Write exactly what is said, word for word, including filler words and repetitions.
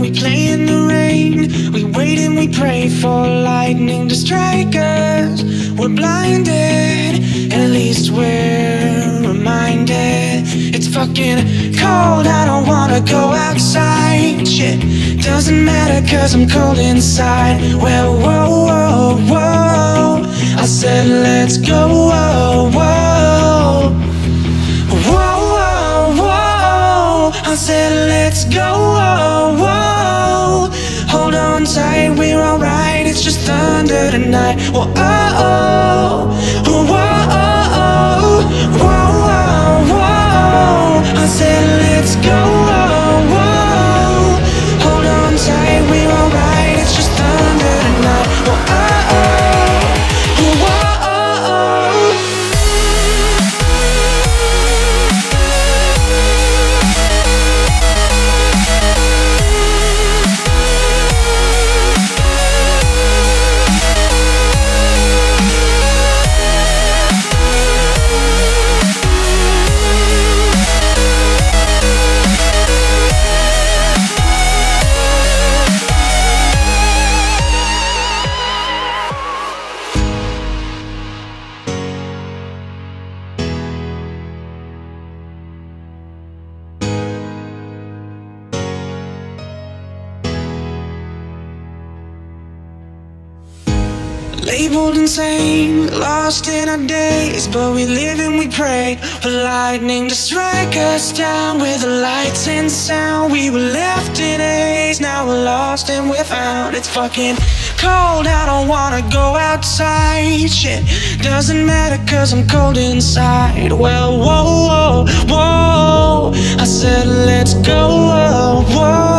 we play in the rain, we wait and we pray for lightning to strike us. We're blinded, at least we're reminded. It's fucking cold, I don't wanna go outside. Shit, doesn't matter cause I'm cold inside. Well, whoa, whoa, whoa, I said let's go, whoa, whoa. Whoa, whoa, whoa, I said let's go, whoa, whoa. Hold on tight, we're alright, it's just thunder tonight. Whoa, oh, oh, whoa, oh, whoa, whoa, whoa. I said let's go, whoa, whoa. Hold on tight, we're alright, it's just thunder tonight. Whoa, oh, oh, whoa, oh, labeled insane, lost in our days, but we live and we pray for lightning to strike us down. With the lights and sound, we were left in haze, now we're lost and we're found. It's fucking cold, I don't wanna go outside. Shit, doesn't matter cause I'm cold inside. Well, whoa, whoa, whoa, I said let's go, whoa, whoa.